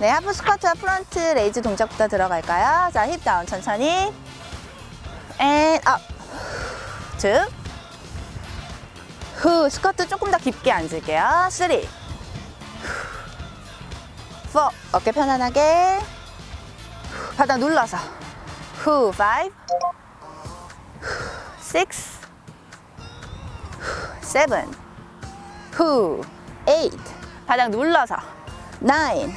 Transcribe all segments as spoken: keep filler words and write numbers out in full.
네, 하프 스쿼트와 프론트 레이즈 동작부터 들어갈까요? 자, 힙 다운 천천히. And up. two. 후, 스쿼트 조금 더 깊게 앉을게요. three. four. 어깨 편안하게. 바닥 눌러서. 후, five. six. seven. 후, eight. 바닥 눌러서. nine.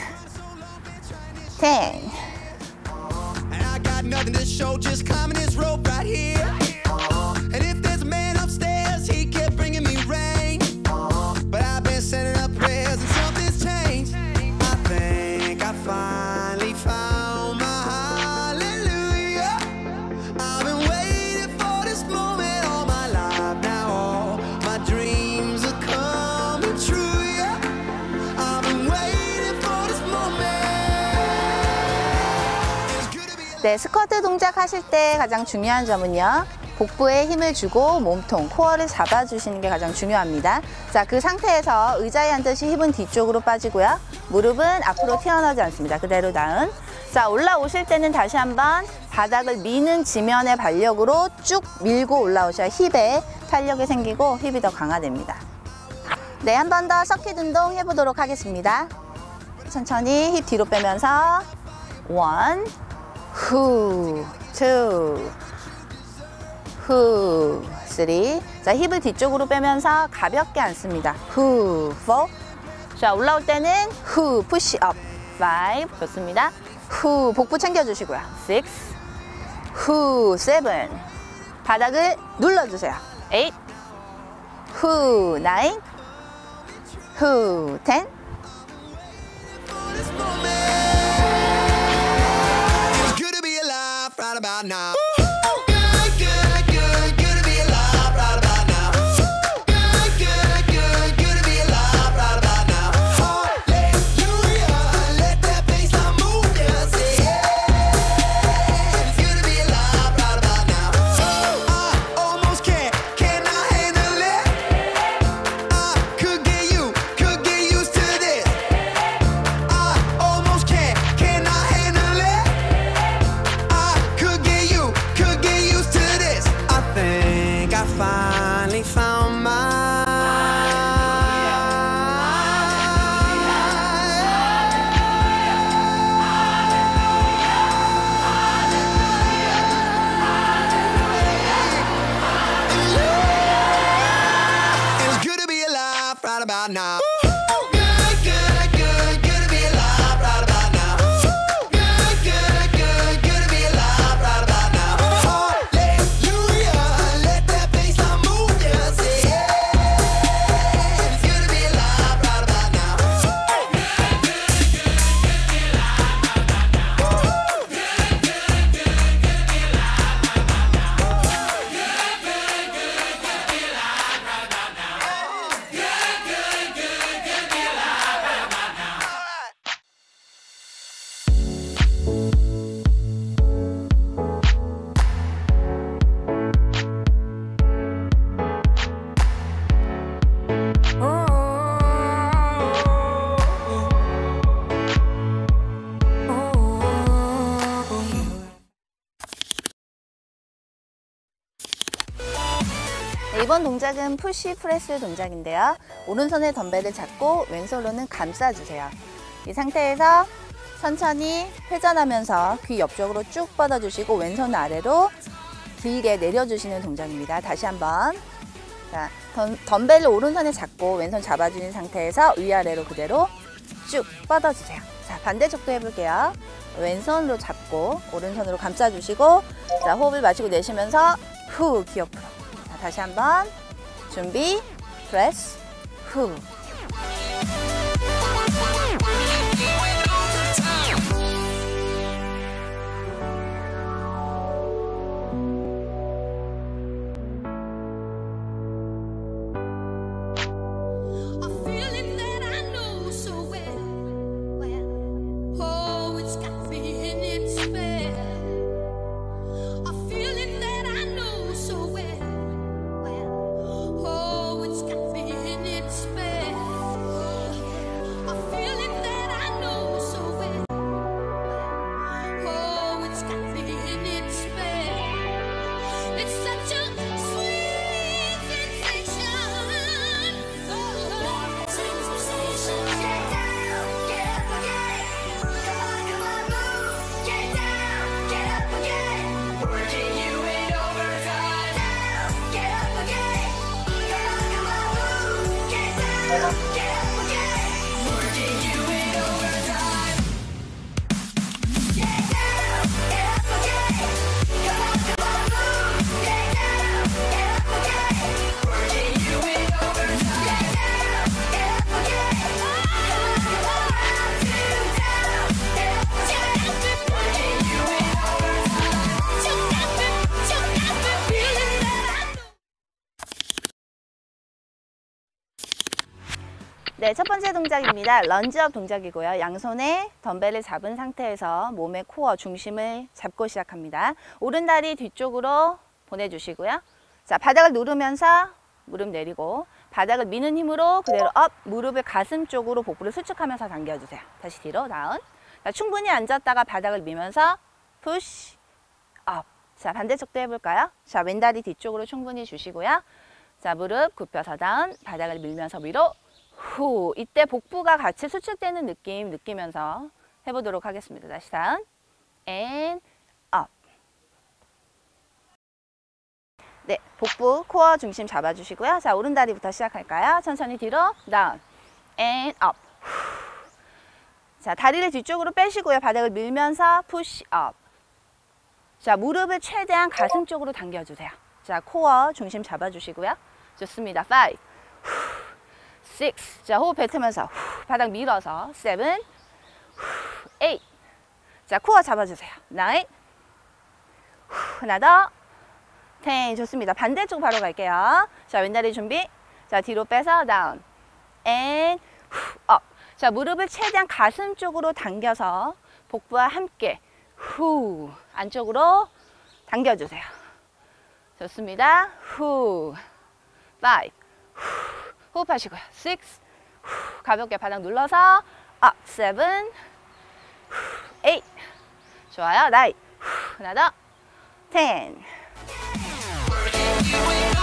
ten. And I got nothing to show, just climbing this rope right here. And if there's a man upstairs, he kept bringing me rain. But I've been sending up prayers and something's changed. I think I finally found my hallelujah. I've been waiting for this moment all my life. Now all my dreams are coming true, yeah. I've been waiting for this moment. 네, 스쿼트 동작 하실 때 가장 중요한 점은요, 복부에 힘을 주고 몸통, 코어를 잡아주시는 게 가장 중요합니다. 자, 그 상태에서 의자에 앉듯이 힙은 뒤쪽으로 빠지고요. 무릎은 앞으로 튀어나오지 않습니다. 그대로 다운. 자, 올라오실 때는 다시 한번 바닥을 미는 지면의 발력으로 쭉 밀고 올라오셔야 힙에 탄력이 생기고 힙이 더 강화됩니다. 네, 한 번 더 서킷 운동 해보도록 하겠습니다. 천천히 힙 뒤로 빼면서 one, 후, two, 후, 쓰리. 자, 힙을 뒤쪽으로 빼면서 가볍게 앉습니다. 후, four. 자, 올라올 때는 후, 푸시 업. five. 좋습니다. 후, 복부 챙겨주시고요. six. 후, seven. 바닥을 눌러주세요. eight. 후, nine. 후, ten. It's good to be alive right about now. About now. Good, good, good, good to be alive right about now. Good, good, good, good to be alive right about now. Hallelujah, let that bass line move you. Say yeah, it's good to be alive right about now. Good, good, good, good to be alive right about now. Good, good, good, good to be alive right about now. Good, good, good, good to be alive right about now. 네, 이번 동작은 푸시 프레스 동작인데요. 오른손에 덤벨을 잡고 왼손으로는 감싸주세요. 이 상태에서 천천히 회전하면서 귀 옆쪽으로 쭉 뻗어주시고 왼손 아래로 길게 내려주시는 동작입니다. 다시 한번. 자, 덤, 덤벨을 오른손에 잡고 왼손 잡아주는 상태에서 위아래로 그대로 쭉 뻗어주세요. 자, 반대쪽도 해볼게요. 왼손으로 잡고 오른손으로 감싸주시고, 자, 호흡을 마시고 내쉬면서 후, 귀 옆으로. 자, 다시 한번. 준비, 프레스, 후. Spell 네, 첫 번째 동작입니다. 런지업 동작이고요. 양손에 덤벨을 잡은 상태에서 몸의 코어 중심을 잡고 시작합니다. 오른다리 뒤쪽으로 보내주시고요. 자, 바닥을 누르면서 무릎 내리고 바닥을 미는 힘으로 그대로 업, 무릎을 가슴 쪽으로 복부를 수축하면서 당겨주세요. 다시 뒤로 다운. 자, 충분히 앉았다가 바닥을 미면서 푸시 업. 자, 반대쪽도 해볼까요? 자, 왼다리 뒤쪽으로 충분히 주시고요. 자, 무릎 굽혀서 다운, 바닥을 밀면서 위로 후. 이때 복부가 같이 수축되는 느낌 느끼면서 해보도록 하겠습니다. 다시 다운 and up. 네, 복부 코어 중심 잡아주시고요. 자, 오른다리부터 시작할까요? 천천히 뒤로 다운 and up. 자, 다리를 뒤쪽으로 빼시고요. 바닥을 밀면서 push up. 자, 무릎을 최대한 가슴 쪽으로 당겨주세요. 자, 코어 중심 잡아주시고요. 좋습니다. five, six. 자, 호흡 뱉으면서 후, 바닥 밀어서 seven, eight. 자, 코어 잡아주세요. nine. 후, 하나 더. ten. 좋습니다. 반대쪽 바로 갈게요. 자, 왼다리 준비. 자, 뒤로 빼서 down and 후, up. 자, 무릎을 최대한 가슴 쪽으로 당겨서 복부와 함께 후 안쪽으로 당겨주세요. 좋습니다. 후 five. 호흡하시고요. six. 가볍게 바닥 눌러서 up. seven. eight. 좋아요. nine. 하나 더. ten.